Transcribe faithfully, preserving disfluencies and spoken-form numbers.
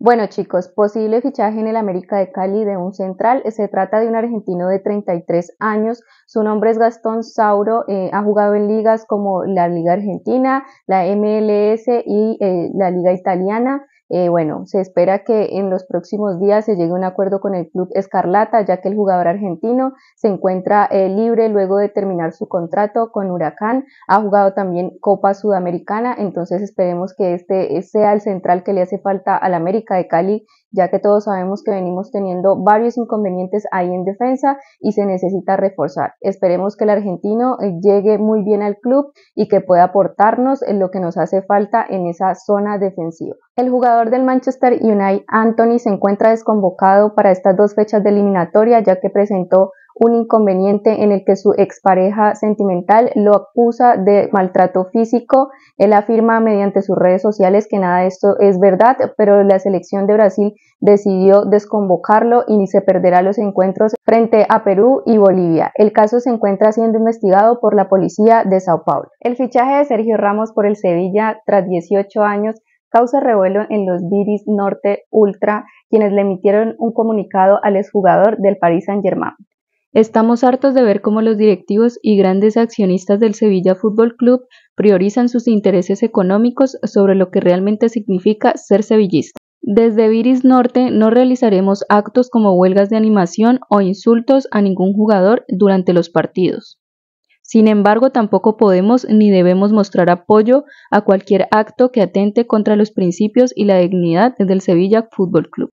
Bueno chicos, posible fichaje en el América de Cali de un central. Se trata de un argentino de treinta y tres años. Su nombre es Gastón Sauro. Eh, ha jugado en ligas como la Liga Argentina, la M L S y eh, la Liga Italiana. Eh, bueno, se espera que en los próximos días se llegue a un acuerdo con el club Escarlata, ya que el jugador argentino se encuentra eh, libre luego de terminar su contrato con Huracán. Ha jugado también Copa Sudamericana, entonces esperemos que este sea el central que le hace falta al América de Cali, ya que todos sabemos que venimos teniendo varios inconvenientes ahí en defensa y se necesita reforzar. Esperemos que el argentino eh, llegue muy bien al club y que pueda aportarnos en lo que nos hace falta en esa zona defensiva. El jugador del Manchester United, Anthony, se encuentra desconvocado para estas dos fechas de eliminatoria, ya que presentó un inconveniente en el que su expareja sentimental lo acusa de maltrato físico. Él afirma mediante sus redes sociales que nada de esto es verdad, pero la selección de Brasil decidió desconvocarlo y se perderá los encuentros frente a Perú y Bolivia. El caso se encuentra siendo investigado por la policía de Sao Paulo. El fichaje de Sergio Ramos por el Sevilla tras dieciocho años causa revuelo en los Viris Norte Ultra, quienes le emitieron un comunicado al exjugador del Paris Saint-Germain. Estamos hartos de ver cómo los directivos y grandes accionistas del Sevilla Fútbol Club priorizan sus intereses económicos sobre lo que realmente significa ser sevillista. Desde Viris Norte no realizaremos actos como huelgas de animación o insultos a ningún jugador durante los partidos. Sin embargo, tampoco podemos ni debemos mostrar apoyo a cualquier acto que atente contra los principios y la dignidad del Sevilla Fútbol Club.